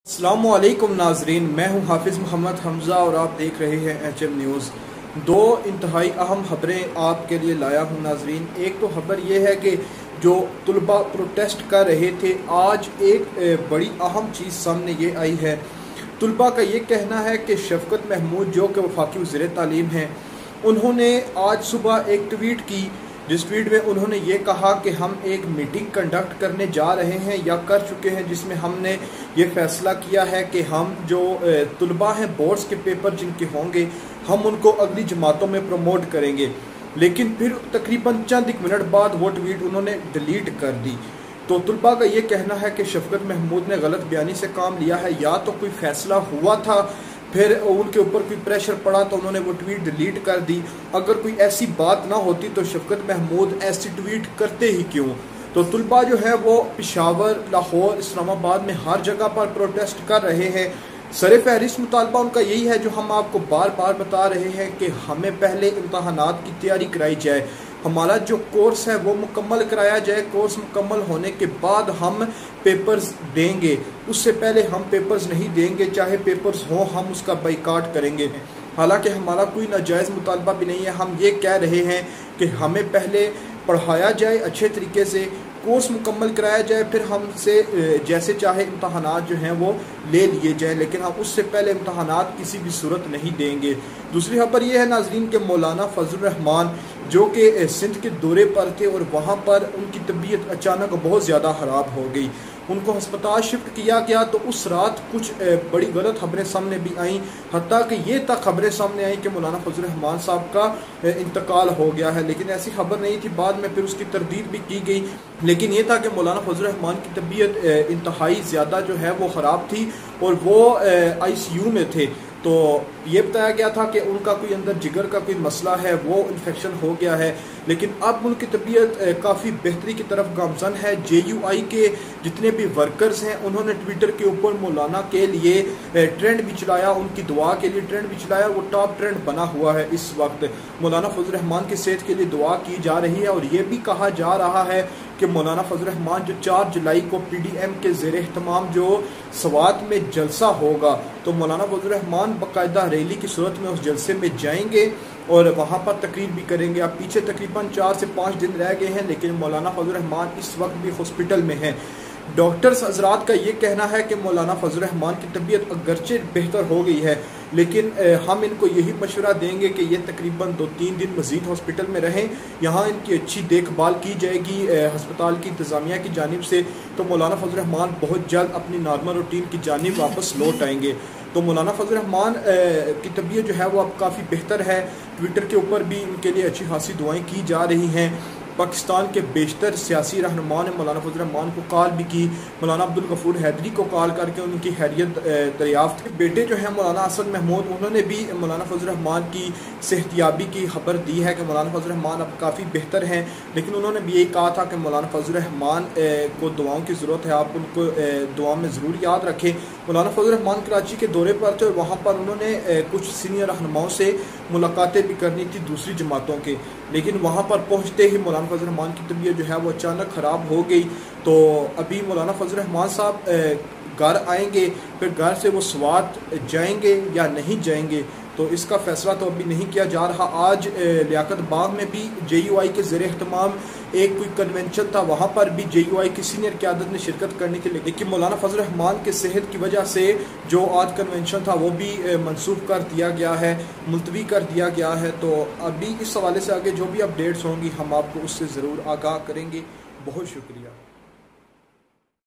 अस्सलामु अलैकुम नाजरीन, मैं हूं हाफिज़ मोहम्मद हमज़ा और आप देख रहे हैं HM न्यूज़। दो इंतहाई अहम खबरें आपके लिए लाया हूं नाजरीन। एक तो खबर यह है कि जो तुलबा प्रोटेस्ट कर रहे थे, आज एक बड़ी अहम चीज़ सामने ये आई है। तुलबा का ये कहना है कि शफकत महमूद जो कि वफाकी वज़ीर तालीम हैं, उन्होंने आज सुबह एक ट्वीट की, जिस ट्वीट में उन्होंने ये कहा कि हम एक मीटिंग कंडक्ट करने जा रहे हैं या कर चुके हैं, जिसमें हमने ये फैसला किया है कि हम जो तुलबा हैं, बोर्ड्स के पेपर जिनके होंगे, हम उनको अगली जमातों में प्रमोट करेंगे। लेकिन फिर तकरीबन चंद एक मिनट बाद वो ट्वीट उन्होंने डिलीट कर दी। तो तुलबा का ये कहना है कि शफकत महमूद ने गलत बयानी से काम लिया है, या तो कोई फैसला हुआ था, फिर उनके ऊपर कोई प्रेशर पड़ा तो उन्होंने वो ट्वीट डिलीट कर दी। अगर कोई ऐसी बात ना होती तो शफकत महमूद ऐसी ट्वीट करते ही क्यों। तो तुलबा जो है वो पेशावर, लाहौर, इस्लामाबाद में हर जगह पर प्रोटेस्ट कर रहे हैं। सर फहरिस्त मुतालबा उनका यही है जो हम आपको बार बार बता रहे हैं कि हमें पहले इम्तहानात की तैयारी कराई जाए, हमारा जो कोर्स है वो मुकम्मल कराया जाए। कोर्स मुकम्मल होने के बाद हम पेपर्स देंगे, उससे पहले हम पेपर्स नहीं देंगे। चाहे पेपर्स हों, हम उसका बाइकाट करेंगे। हालांकि हमारा कोई नाजायज़ मुतालबा भी नहीं है। हम ये कह रहे हैं कि हमें पहले पढ़ाया जाए अच्छे तरीके से, कोर्स मुकम्मल कराया जाए, फिर हमसे जैसे चाहे इम्तहानात जो हैं वो ले लिए जाएँ, लेकिन हम उससे पहले इम्तहानात किसी भी सूरत नहीं देंगे। दूसरी खबर ये है नाजरीन के मौलाना फजल रहमान जो कि सिंध के दौरे पर थे और वहाँ पर उनकी तबीयत अचानक बहुत ज़्यादा ख़राब हो गई, उनको अस्पताल शिफ्ट किया गया। तो उस रात कुछ बड़ी गलत खबरें सामने भी आईं, हत्ता कि ये तक खबरें सामने आई कि मौलाना फजल रहमान साहब का इंतकाल हो गया है, लेकिन ऐसी खबर नहीं थी। बाद में फिर उसकी तरदीद भी की गई, लेकिन ये था कि मौलाना फजल रहमान की तबीयत इंतहाई ज़्यादा जो है वो ख़राब थी और वो ICU में थे। तो ये बताया गया था कि उनका कोई अंदर जिगर का कोई मसला है, वो इन्फेक्शन हो गया है, लेकिन अब उनकी तबीयत काफ़ी बेहतरी की तरफ गामजन है। JUI के जितने भी वर्कर्स हैं उन्होंने ट्विटर के ऊपर मौलाना के लिए ट्रेंड भी चलाया, उनकी दुआ के लिए ट्रेंड भी चलाया। वो टॉप ट्रेंड बना हुआ है इस वक्त। मौलाना फजल रहमान की सेहत के लिए दुआ की जा रही है और ये भी कहा जा रहा है कि मौलाना फजल रहमान जो 4 जुलाई को PDM के ज़ेर एहतमाम जो सवात में जलसा होगा, तो मौलाना फजल रहमान बाकायदा रैली की सूरत में उस जलसे में जाएंगे और वहाँ पर तकरीर भी करेंगे। अब पीछे तकरीबन 4 से 5 दिन रह गए हैं, लेकिन मौलाना फजल रहमान इस वक्त भी हॉस्पिटल में हैं। डॉक्टर्स हजरात का ये कहना है कि मौलाना फजल रहमान की तबीयत अगरचे बेहतर हो गई है, लेकिन हम इनको यही मशवरा देंगे कि ये तकरीबन 2-3 दिन मज़ीद हॉस्पिटल में रहें, यहाँ इनकी अच्छी देखभाल की जाएगी हस्पताल की इंतज़ामिया की जानिब से। तो मौलाना फजल रहमान बहुत जल्द अपनी नॉर्मल रूटीन की जानिब वापस लौट आएंगे। तो मौलाना फजल रहमान की तबीयत जो है वो अब काफ़ी बेहतर है। ट्विटर के ऊपर भी इनके लिए अच्छी खासी दुआएं की जा रही हैं। पाकिस्तान के बेशतर सियासी रहनुमाओं ने मौलाना फजल रहमान को कॉल भी की, मौलाना अब्दुल गफूर हैदरी को कॉल करके उनकी खैरियत दरियाफ्त। बेटे जो है मौलाना हसन महमूद, उन्होंने भी मौलाना फजल रहमान की सेहतियाबी की खबर दी है कि मौलाना फजल रहमान अब काफ़ी बेहतर हैं, लेकिन उन्होंने भी यही कहा था कि मौलाना फजल रहमान को दुआओं की ज़रूरत है, आप उनको दुआ में ज़रूर याद रखें। मौलाना फजल रहमान कराची के दौरे पर थे और वहाँ पर उन्होंने कुछ सीनियर रहनुमाओं से मुलाकातें भी करनी थी दूसरी जमातों के, लेकिन वहाँ पर पहुँचते ही मौलाना फजल रहमान की तबीयत जो है वो अचानक ख़राब हो गई। तो अभी मौलाना फजल रहमान साहब घर आएंगे, फिर घर से वो स्वात जाएंगे या नहीं जाएंगे, तो इसका फैसला तो अभी नहीं किया जा रहा। आज लियाकत बाग में भी JUI के ज़ेर एहतमाम एक कोई कन्वेंशन था, वहाँ पर भी JUI की सीनियर क़यादत ने शिरकत करनी थी, लेकिन मौलाना फजल रहमान के सेहत की वजह से जो आज कन्वेंशन था वो भी मनसूख कर दिया गया है, मुलतवी कर दिया गया है। तो अभी इस हवाले से आगे जो भी अपडेट्स होंगी हम आपको उससे ज़रूर आगाह करेंगे। बहुत शुक्रिया।